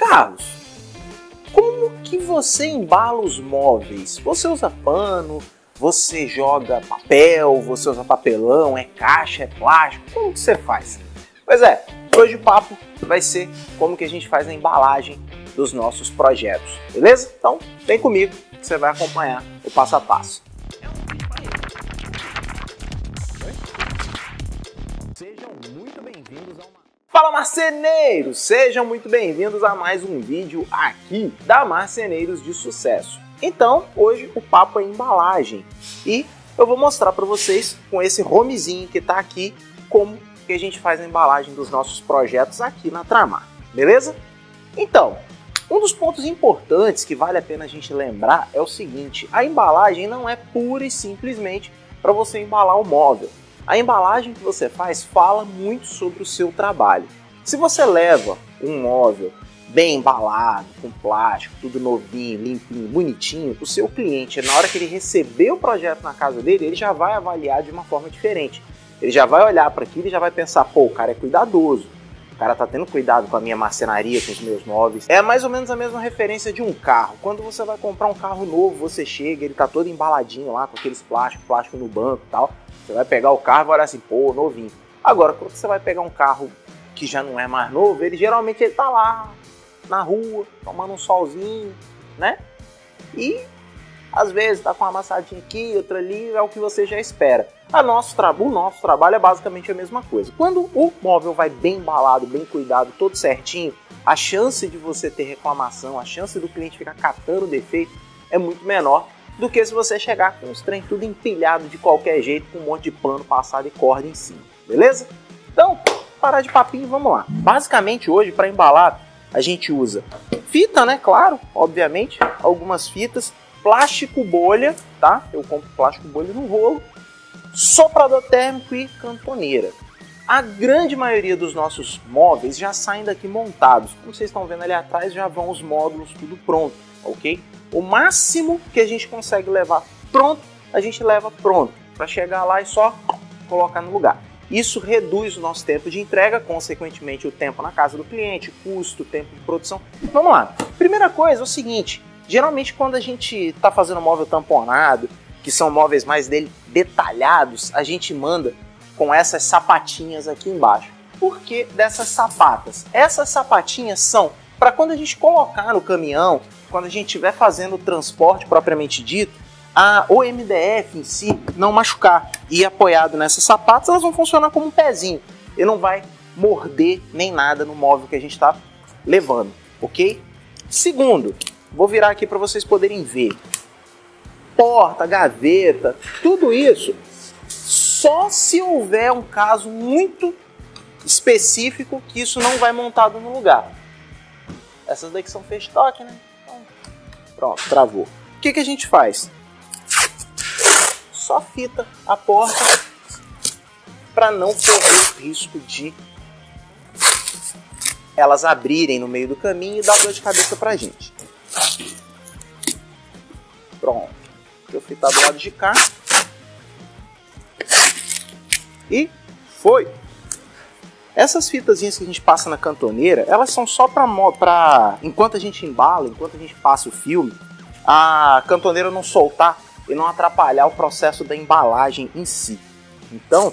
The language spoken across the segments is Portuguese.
Carlos, como que você embala os móveis? Você usa pano? Você joga papel? Você usa papelão? É caixa? É plástico? Como que você faz? Pois é, hoje o papo vai ser como que a gente faz a embalagem dos nossos projetos, beleza? Então, vem comigo que você vai acompanhar o passo a passo. Sejam muito bem-vindos ao... Fala, marceneiros! Sejam muito bem-vindos a mais um vídeo aqui da Marceneiros de Sucesso. Então, hoje o papo é embalagem e eu vou mostrar para vocês com esse homezinho que está aqui como que a gente faz a embalagem dos nossos projetos aqui na Tramar, beleza? Então, um dos pontos importantes que vale a pena a gente lembrar é o seguinte: a embalagem não é pura e simplesmente para você embalar o móvel. A embalagem que você faz fala muito sobre o seu trabalho. Se você leva um móvel bem embalado, com plástico, tudo novinho, limpinho, bonitinho, o seu cliente, na hora que ele receber o projeto na casa dele, ele já vai avaliar de uma forma diferente. Ele já vai olhar para aquilo e já vai pensar, pô, o cara é cuidadoso, o cara tá tendo cuidado com a minha marcenaria, com os meus móveis. É mais ou menos a mesma referência de um carro. Quando você vai comprar um carro novo, você chega, ele tá todo embaladinho lá, com aqueles plástico no banco e tal. Você vai pegar o carro e vai olhar assim, pô, novinho. Agora, quando você vai pegar um carro que já não é mais novo, ele geralmente ele tá lá, na rua, tomando um solzinho, né? E às vezes tá com uma amassadinha aqui, outra ali, é o que você já espera. O nosso trabalho é basicamente a mesma coisa. Quando o móvel vai bem embalado, bem cuidado, todo certinho, a chance de você ter reclamação, a chance do cliente ficar catando defeito é muito menor do que se você chegar com os trem tudo empilhado de qualquer jeito, com um monte de pano passado e corda em cima, beleza? Então, parar de papinho e vamos lá. Basicamente hoje, para embalar, a gente usa fita, né? Claro, obviamente, algumas fitas, plástico bolha, tá? Eu compro plástico bolha no rolo, soprador térmico e cantoneira. A grande maioria dos nossos móveis já saem daqui montados. Como vocês estão vendo ali atrás, já vão os módulos tudo pronto, ok? O máximo que a gente consegue levar pronto, a gente leva pronto, para chegar lá e só colocar no lugar. Isso reduz o nosso tempo de entrega, consequentemente o tempo na casa do cliente, custo, tempo de produção. Vamos lá. Primeira coisa é o seguinte, geralmente quando a gente está fazendo móvel tamponado, que são móveis mais detalhados, a gente manda com essas sapatinhas aqui embaixo. Por que dessas sapatas? Essas sapatinhas são para quando a gente colocar no caminhão, quando a gente estiver fazendo o transporte propriamente dito, o MDF em si não machucar. E apoiado nessas sapatas, elas vão funcionar como um pezinho. Ele não vai morder nem nada no móvel que a gente está levando, ok? Segundo, vou virar aqui para vocês poderem ver. Porta, gaveta, tudo isso, só se houver um caso muito específico que isso não vai montado no lugar. Essas daqui são festoque, né? Então, pronto, travou. O que a gente faz? Só fita a porta para não correr o risco de elas abrirem no meio do caminho e dar dor de cabeça pra gente. Pronto. Vou fitar do lado de cá. E foi. Essas fitazinhas que a gente passa na cantoneira, elas são só para enquanto a gente embala, enquanto a gente passa o filme, a cantoneira não soltar e não atrapalhar o processo da embalagem em si. Então,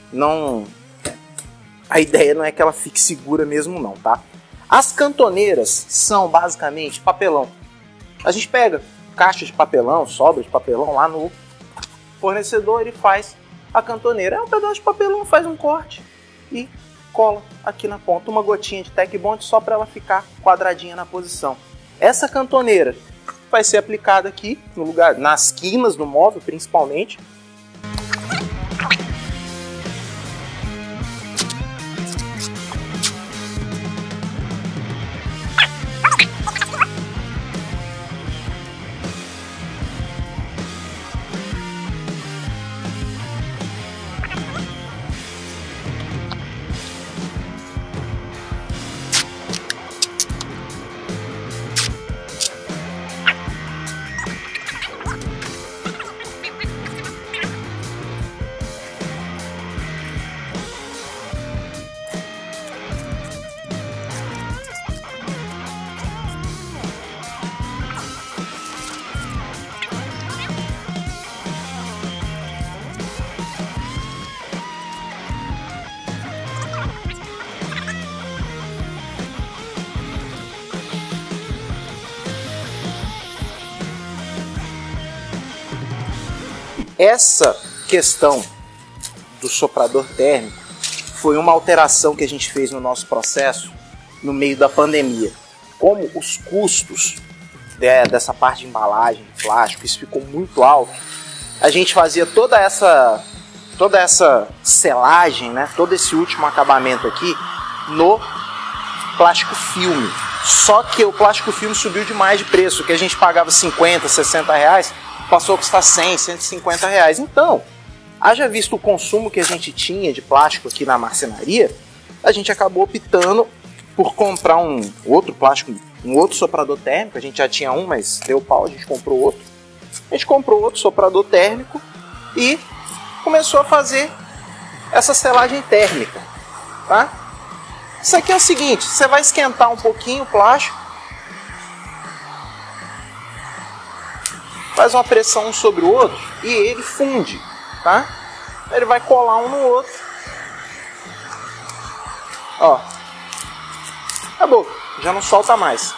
a ideia não é que ela fique segura mesmo não, tá? As cantoneiras são basicamente papelão. A gente pega caixa de papelão, sobra de papelão lá no fornecedor e faz a cantoneira. É um pedaço de papelão, faz um corte e cola aqui na ponta, uma gotinha de Tec Bond só para ela ficar quadradinha na posição. Essa cantoneira vai ser aplicada aqui no lugar, nas quinas do móvel principalmente. Essa questão do soprador térmico foi uma alteração que a gente fez no nosso processo no meio da pandemia. Como os custos dessa parte de embalagem, de plástico, isso ficou muito alto, a gente fazia toda essa selagem, né, todo esse último acabamento aqui no plástico filme. Só que o plástico filme subiu demais de preço, que a gente pagava 50, 60 reais, passou a custar 100, 150 reais. Então, haja visto o consumo que a gente tinha de plástico aqui na marcenaria, a gente acabou optando por comprar um outro plástico, um outro soprador térmico. A gente já tinha um, mas deu pau, a gente comprou outro. A gente comprou outro soprador térmico e começou a fazer essa selagem térmica, tá? Isso aqui é o seguinte, você vai esquentar um pouquinho o plástico, faz uma pressão um sobre o outro e ele funde, tá? Ele vai colar um no outro. Ó, acabou, já não solta mais.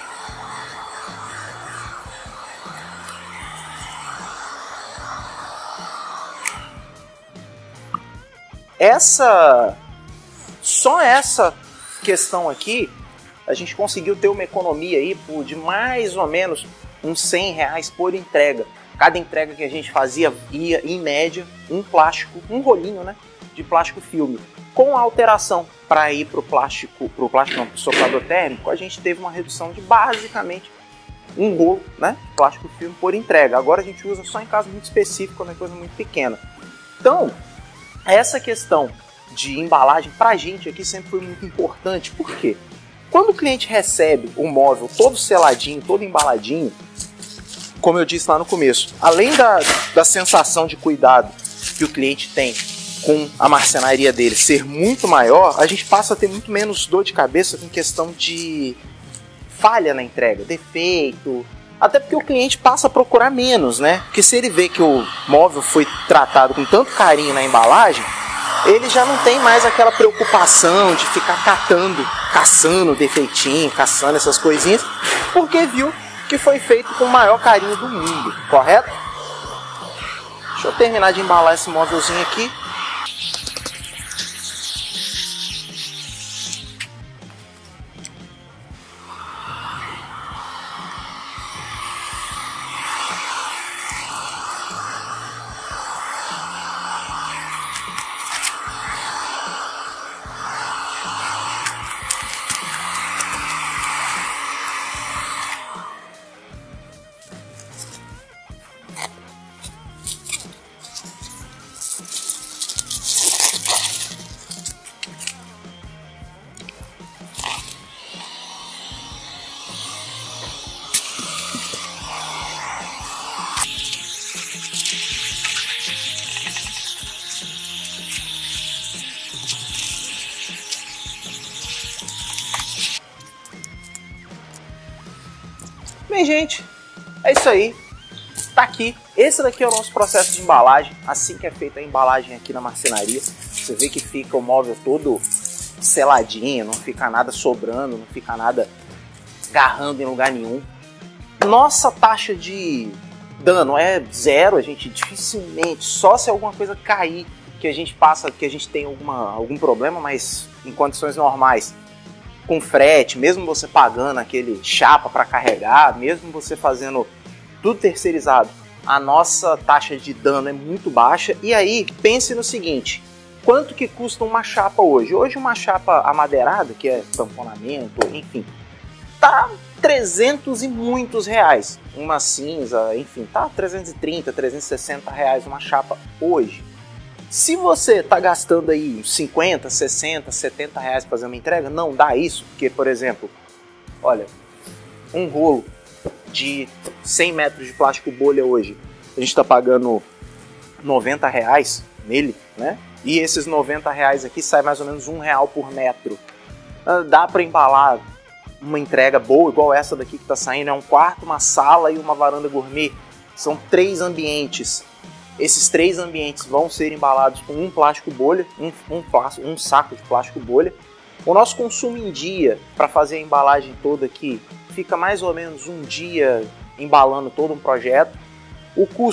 Só essa questão aqui, a gente conseguiu ter uma economia aí de mais ou menos uns 100 reais por entrega. Cada entrega que a gente fazia ia, em média, um rolinho, né, de plástico filme. Com a alteração para ir pro soprador térmico, a gente teve uma redução de basicamente um rolo, né, de plástico filme por entrega. Agora a gente usa só em caso muito específico, quando é coisa muito pequena. Então, essa questão de embalagem pra gente aqui sempre foi muito importante. Por quê? Quando o cliente recebe o móvel todo seladinho, todo embaladinho, como eu disse lá no começo, além da sensação de cuidado que o cliente tem com a marcenaria dele ser muito maior, a gente passa a ter muito menos dor de cabeça com questão de falha na entrega, defeito, até porque o cliente passa a procurar menos, né? Porque se ele vê que o móvel foi tratado com tanto carinho na embalagem, ele já não tem mais aquela preocupação de ficar caçando defeitinho, caçando essas coisinhas, porque viu que foi feito com o maior carinho do mundo, correto? Deixa eu terminar de embalar esse móvelzinho aqui. Bem, gente, é isso aí. Tá aqui. Esse daqui é o nosso processo de embalagem. Assim que é feita a embalagem aqui na marcenaria. Você vê que fica o móvel todo seladinho, não fica nada sobrando, não fica nada agarrando em lugar nenhum. Nossa taxa de dano é zero. A gente dificilmente, só se alguma coisa cair, que a gente tem algum problema, mas em condições normais, com frete, mesmo você pagando aquele chapa para carregar, mesmo você fazendo tudo terceirizado, a nossa taxa de dano é muito baixa. E aí, pense no seguinte, quanto que custa uma chapa hoje? Hoje uma chapa amadeirada, que é tamponamento, enfim, tá 300 e muitos reais. Uma cinza, enfim, tá 330, 360 reais uma chapa hoje. Se você está gastando aí 50, 60, 70 reais para fazer uma entrega, não dá isso, porque, por exemplo, olha, um rolo de 100 metros de plástico bolha hoje, a gente está pagando 90 reais nele, né? E esses 90 reais aqui sai mais ou menos R$1 por metro. Dá para embalar uma entrega boa, igual essa daqui que está saindo, é um quarto, uma sala e uma varanda gourmet. São 3 ambientes. Esses 3 ambientes vão ser embalados com um plástico bolha, um saco de plástico bolha. O nosso consumo em dia para fazer a embalagem toda aqui fica mais ou menos um dia embalando todo um projeto. O custo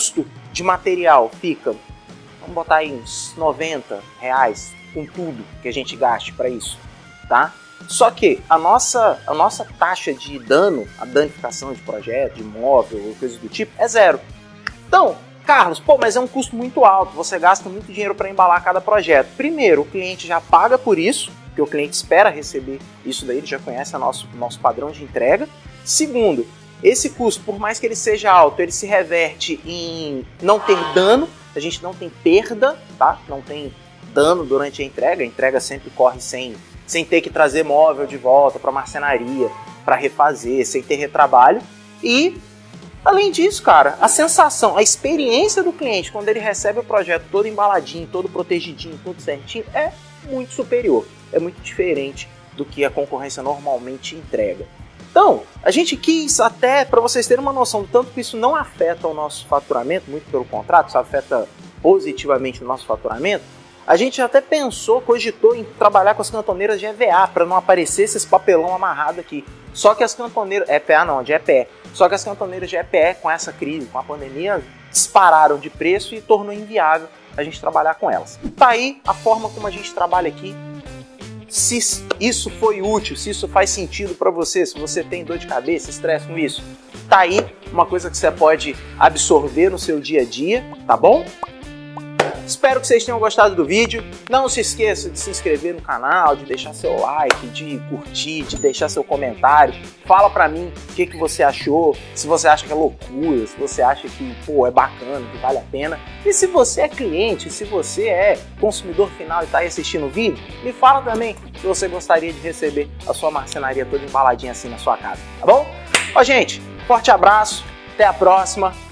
de material fica, vamos botar aí uns R$90 com tudo que a gente gaste para isso, tá? Só que a nossa taxa de dano, a danificação de projeto, de imóvel ou coisa do tipo, é 0. Então, Carlos, pô, mas é um custo muito alto, você gasta muito dinheiro para embalar cada projeto. Primeiro, o cliente já paga por isso, porque o cliente espera receber isso daí, ele já conhece nosso padrão de entrega. Segundo, esse custo, por mais que ele seja alto, ele se reverte em não ter dano, a gente não tem perda, tá? Não tem dano durante a entrega sempre corre sem ter que trazer móvel de volta para marcenaria, para refazer, sem ter retrabalho. E, além disso, cara, a sensação, a experiência do cliente quando ele recebe o projeto todo embaladinho, todo protegidinho, tudo certinho, é muito superior, é muito diferente do que a concorrência normalmente entrega. Então, a gente quis até, para vocês terem uma noção do tanto que isso não afeta o nosso faturamento, muito pelo contrário, isso afeta positivamente o nosso faturamento, a gente até cogitou em trabalhar com as cantoneiras de EVA, para não aparecer esses papelão amarrado aqui. Só que as cantoneiras, EPA não, de EPE, só que as cantoneiras de EPE, com essa crise, com a pandemia, dispararam de preço e tornou inviável a gente trabalhar com elas. Tá aí a forma como a gente trabalha aqui. Se isso foi útil, se isso faz sentido para você, se você tem dor de cabeça, estresse com isso, tá aí uma coisa que você pode absorver no seu dia a dia, tá bom? Espero que vocês tenham gostado do vídeo. Não se esqueça de se inscrever no canal, de deixar seu like, de curtir, de deixar seu comentário. Fala pra mim o que você achou, se você acha que é loucura, se você acha que pô, é bacana, que vale a pena. E se você é cliente, se você é consumidor final e tá aí assistindo o vídeo, me fala também se você gostaria de receber a sua marcenaria toda embaladinha assim na sua casa, tá bom? Ó, gente, forte abraço, até a próxima.